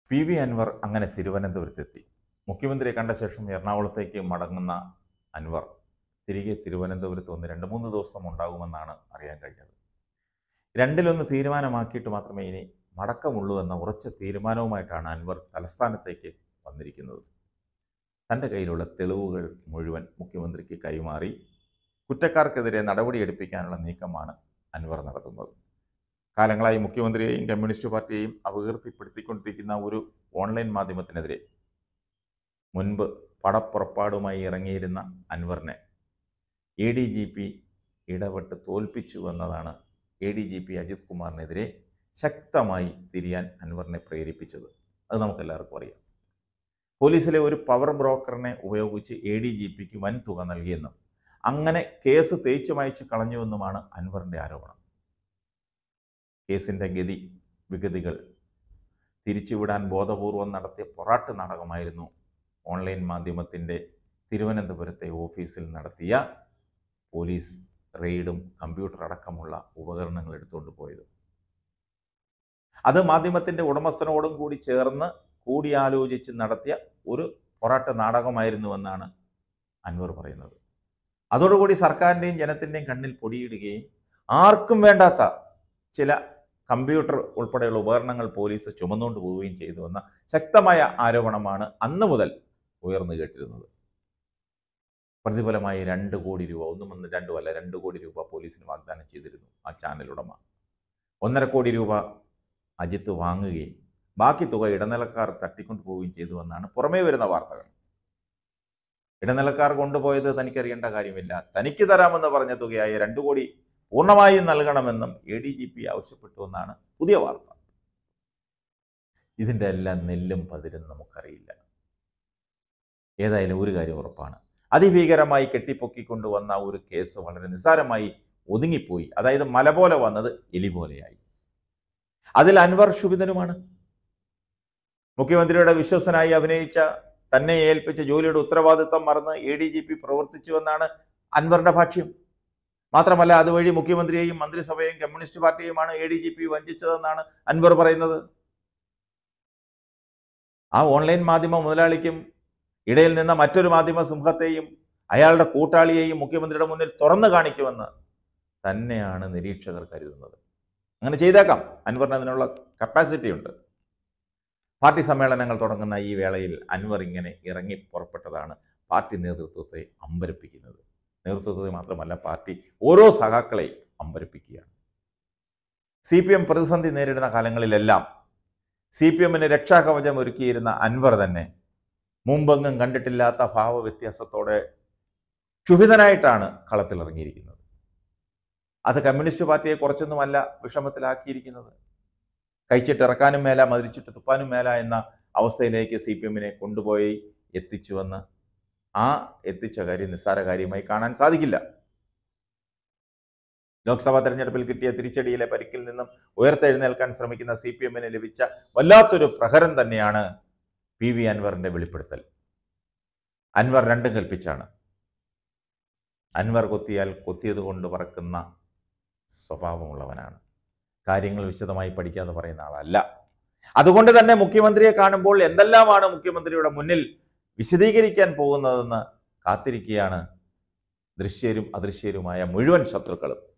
P V Anwar അങ്ങനെ തിരുവനന്തപുരത്തെത്തി. മുഖ്യമന്ത്രിയെ കണ്ട ശേഷം എറണാകുളത്തേക്ക് മടങ്ങുന്ന അൻവർ തിരികെ തിരുവനന്തപുരത്ത് വന്ന് 2-3 ദിവസം ഉണ്ടാകുമെന്നാണ് അറിയാൻ കഴിഞ്ഞത്. രണ്ടിലൊന്ന് തീരുമാനമാക്കിയിട്ട് മാത്രമേ ഇനി മടക്കമുള്ളൂ എന്ന ഉറച്ച തീരുമാനവുമായിട്ടാണ് അൻവർ തലസ്ഥാനത്തേക്ക് വന്നിരിക്കുന്നത്. തൻ്റെ കയ്യിലുള്ള തെളിവുകൾ മുഴുവൻ മുഖ്യമന്ത്രിക്ക് കൈമാറി കുറ്റക്കാർക്കെതിരെ നടപടിയെടുപ്പിക്കാനുള്ള നീക്കമാണ് അൻവർ നടത്തുന്നത്. കാലങ്ങളായി മുഖ്യമന്ത്രിയെയും കമ്മ്യൂണിസ്റ്റ് പാർട്ടിയെയും അപകീർത്തിപ്പെടുത്തിക്കൊണ്ടിരിക്കുന്ന ഒരു ഓൺലൈൻ മാധ്യമത്തിനെതിരെ മുൻപ് പടപ്പുറപ്പാടുമായി ഇറങ്ങിയിരുന്ന അൻവറിനെ ADGP ഇടപെട്ട് തോൽപ്പിച്ചു എന്നതാണ് ADGP അജിത് കുമാറിനെതിരെ ശക്തമായി തിരിയാൻ അൻവറിനെ പ്രേരിപ്പിച്ചത്. അത് നമുക്കെല്ലാവർക്കും അറിയാം. പോലീസിലെ ഒരു പവർ ബ്രോക്കറിനെ ഉപയോഗിച്ച് ADGPക്ക് വൻ തുക നൽകിയെന്നും അങ്ങനെ കേസ് തേച്ചു മായ്ച്ചു കളഞ്ഞുവെന്നുമാണ് അൻവറിൻ്റെ ആരോപണം. കേസിൻ്റെ വിഗതികൾ തിരിച്ചുവിടാൻ ബോധപൂർവം നടത്തിയ പൊറാട്ട് നാടകമായിരുന്നു ഓൺലൈൻ മാധ്യമത്തിൻ്റെ തിരുവനന്തപുരത്തെ ഓഫീസിൽ നടത്തിയ പോലീസ് റെയ്ഡും കമ്പ്യൂട്ടർ അടക്കമുള്ള ഉപകരണങ്ങൾ എടുത്തുകൊണ്ട് പോയത്. അത് മാധ്യമത്തിൻ്റെ ഉടമസ്ഥനോടും കൂടി ചേർന്ന് കൂടിയാലോചിച്ച് നടത്തിയ ഒരു പൊറാട്ട് നാടകമായിരുന്നുവെന്നാണ് അൻവർ പറയുന്നത്. അതോടുകൂടി സർക്കാരിൻ്റെയും ജനത്തിൻ്റെയും കണ്ണിൽ പൊടിയിടുകയും ആർക്കും വേണ്ടാത്ത ചില കമ്പ്യൂട്ടർ ഉൾപ്പെടെയുള്ള ഉപകരണങ്ങൾ പോലീസ് ചുമന്നുകൊണ്ട് പോവുകയും ചെയ്തുവെന്ന ശക്തമായ ആരോപണമാണ് അന്ന് മുതൽ ഉയർന്നു കേട്ടിരുന്നത്. പ്രതിഫലമായി 2 കോടി രൂപ, 2 കോടി രൂപ പോലീസിന് വാഗ്ദാനം ചെയ്തിരുന്നു ആ ചാനൽ ഉടമ. 1.5 കോടി രൂപ അജിത്ത് വാങ്ങുകയും ബാക്കി തുക ഇടനിലക്കാർ തട്ടിക്കൊണ്ടു പോവുകയും ചെയ്തുവെന്നാണ് പുറമേ വരുന്ന വാർത്തകൾ. ഇടനിലക്കാർ കൊണ്ടുപോയത് തനിക്കറിയേണ്ട കാര്യമില്ല. തനിക്ക് തരാമെന്ന് പറഞ്ഞ തുകയായ 2 കോടി പൂർണ്ണമായും നൽകണമെന്നും ADGP ആവശ്യപ്പെട്ടുവെന്നാണ് പുതിയ വാർത്ത. ഇതിൻ്റെ എല്ലാം നെല്ലും പതിരും നമുക്കറിയില്ല. ഏതായാലും ഒരു കാര്യം ഉറപ്പാണ്, അതിഭീകരമായി കെട്ടിപ്പൊക്കിക്കൊണ്ടുവന്ന ഒരു കേസ് വളരെ നിസ്സാരമായി ഒതുങ്ങിപ്പോയി. അതായത് മല പോലെ വന്നത് എലി പോലെയായി. അതിൽ അൻവർ ക്ഷുഭിതനുമാണ്. മുഖ്യമന്ത്രിയുടെ വിശ്വസനായി അഭിനയിച്ച തന്നെ ഏൽപ്പിച്ച ജോലിയുടെ ഉത്തരവാദിത്തം മറന്ന് ADGP പ്രവർത്തിച്ചുവെന്നാണ് അൻവറിന്റെ ഭാഷ്യം. മാത്രമല്ല, അതുവഴി മുഖ്യമന്ത്രിയെയും മന്ത്രിസഭയെയും കമ്മ്യൂണിസ്റ്റ് പാർട്ടിയുമാണ് ADGP വഞ്ചിച്ചതെന്നാണ് അൻവർ പറയുന്നത്. ആ ഓൺലൈൻ മാധ്യമ മുതലാളിക്കും ഇടയിൽ നിന്ന മറ്റൊരു മാധ്യമ സിംഹത്തെയും അയാളുടെ കൂട്ടാളിയെയും മുഖ്യമന്ത്രിയുടെ മുന്നിൽ തുറന്നു കാണിക്കുമെന്ന് തന്നെയാണ് നിരീക്ഷകർ കരുതുന്നത്. അങ്ങനെ ചെയ്തേക്കാം. അൻവറിന് അതിനുള്ള കപ്പാസിറ്റി ഉണ്ട്. പാർട്ടി സമ്മേളനങ്ങൾ തുടങ്ങുന്ന ഈ വേളയിൽ അൻവർ ഇങ്ങനെ ഇറങ്ങി പുറപ്പെട്ടതാണ് പാർട്ടി നേതൃത്വത്തെ അമ്പരപ്പിക്കുന്നത്. നേതൃത്വത്തെ മാത്രമല്ല, പാർട്ടി ഓരോ സഖാക്കളെയും അമ്പരപ്പിക്കുകയാണ്. CPM പ്രതിസന്ധി നേരിടുന്ന കാലങ്ങളിലെല്ലാം CPMന് രക്ഷാകവചം ഒരുക്കിയിരുന്ന അൻവർ തന്നെ മുമ്പെങ്ങും കണ്ടിട്ടില്ലാത്ത ഭാവവ്യത്യാസത്തോടെ ക്ഷുഭിതനായിട്ടാണ് കളത്തിലിറങ്ങിയിരിക്കുന്നത്. അത് കമ്മ്യൂണിസ്റ്റ് പാർട്ടിയെ കുറച്ചൊന്നുമല്ല വിഷമത്തിലാക്കിയിരിക്കുന്നത്. കഴിച്ചിട്ടിറക്കാനും മേല, മതിരിച്ചിട്ട് തുപ്പാനും മേല എന്ന അവസ്ഥയിലേക്ക് CPMനെ കൊണ്ടുപോയി എത്തിച്ചുവെന്ന് ആ എത്തിച്ച കാര്യം നിസ്സാര കാര്യമായി കാണാൻ സാധിക്കില്ല. ലോക്സഭാ തെരഞ്ഞെടുപ്പിൽ കിട്ടിയ തിരിച്ചടിയിലെ പരിക്കിൽ നിന്നും ഉയർത്തെഴുന്നേൽക്കാൻ ശ്രമിക്കുന്ന CPMന് ലഭിച്ച വല്ലാത്തൊരു പ്രഹരം തന്നെയാണ് PV അൻവറിന്റെ വെളിപ്പെടുത്തൽ. അൻവർ രണ്ടും കൽപ്പിച്ചാണ്. അൻവർ കൊത്തിയാൽ കൊത്തിയത് കൊണ്ട് പറക്കുന്ന സ്വഭാവമുള്ളവനാണ്. കാര്യങ്ങൾ വിശദമായി പഠിക്കാതെ പറയുന്ന ആളല്ല. അതുകൊണ്ട് തന്നെ മുഖ്യമന്ത്രിയെ കാണുമ്പോൾ എന്തെല്ലാമാണ് മുഖ്യമന്ത്രിയുടെ മുന്നിൽ വിശദീകരിക്കാൻ പോകുന്നതെന്ന് കാത്തിരിക്കുകയാണ് ദൃശ്യരും അദൃശ്യരുമായ മുഴുവൻ ശത്രുക്കളും.